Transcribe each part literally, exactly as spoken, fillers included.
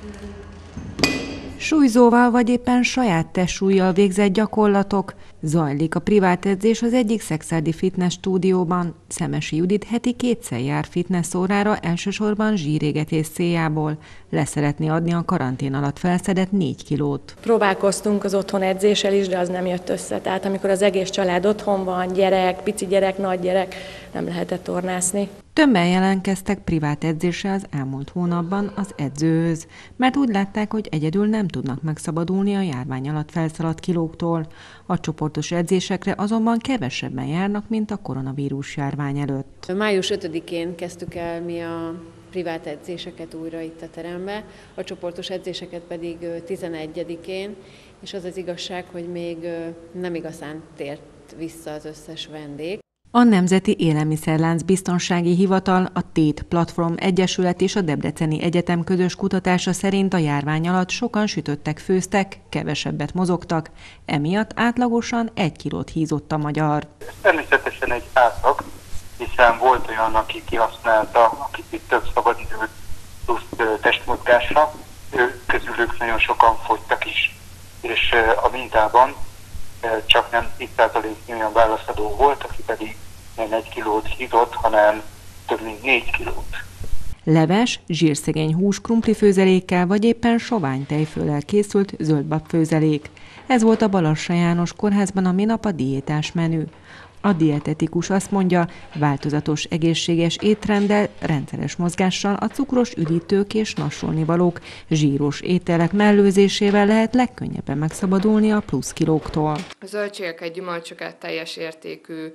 Súlyzóval vagy éppen saját testsúllyal végzett gyakorlatok. Zajlik a privát edzés az egyik szekszárdi fitness stúdióban. Szemesi Judit heti kétszer jár fitness órára, elsősorban zsírégetés céljából. Leszeretné adni a karantén alatt felszedett négy kilót. Próbálkoztunk az otthon edzéssel is, de az nem jött össze. Tehát amikor az egész család otthon van, gyerek, pici gyerek, nagy gyerek, nem lehetett tornászni. Többen jelentkeztek privát edzésre az elmúlt hónapban az edzőhöz, mert úgy látták, hogy egyedül nem tudnak megszabadulni a járvány alatt felszaladt kilóktól. A csoportos edzésekre azonban kevesebben járnak, mint a koronavírus járvány előtt. május ötödikén kezdtük el mi a privát edzéseket újra itt a terembe, a csoportos edzéseket pedig tizenegyedikén, és az az igazság, hogy még nem igazán tért vissza az összes vendég. A Nemzeti Élelmiszerlánc Biztonsági Hivatal, a Tét Platform Egyesület és a Debreceni Egyetem közös kutatása szerint a járvány alatt sokan sütöttek, főztek, kevesebbet mozogtak, emiatt átlagosan egy kilót hízott a magyar. Ez természetesen egy átlag, hiszen volt olyan, aki kihasználta a kicsit több szabadidőt plusz testmozgásra, ő közülük nagyon sokan fogytak is, és a mintában csak nem tíz százaléknyi olyan válaszadó volt, aki pedig nem egy kilót hízott, hanem több mint négy kilót. Leves, zsírszegény hús krumplifőzelékkel vagy éppen sovány tejföllel készült zöldbab főzelék. Ez volt a Balassa János Kórházban a minap a diétás menü. A dietetikus azt mondja, változatos egészséges étrenddel, rendszeres mozgással, a cukros üdítők és nassolnivalók, zsíros ételek mellőzésével lehet legkönnyebben megszabadulni a plusz kilóktól. A zöldségeket, gyümölcsöket, teljes értékű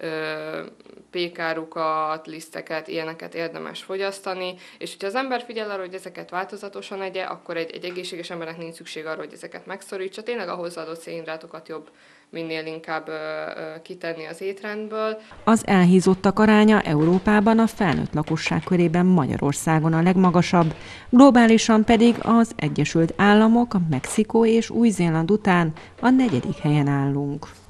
pékárukat, liszteket, ilyeneket érdemes fogyasztani, és hogyha az ember figyel arra, hogy ezeket változatosan egye, akkor egy, egy egészséges embernek nincs szükség arra, hogy ezeket megszorítsa. Tényleg a hozzáadott szénhidrátokat jobb minél inkább ö, ö, kitenni az étrendből. Az elhízottak aránya Európában a felnőtt lakosság körében Magyarországon a legmagasabb, globálisan pedig az Egyesült Államok, Mexikó és Új-Zéland után a negyedik helyen állunk.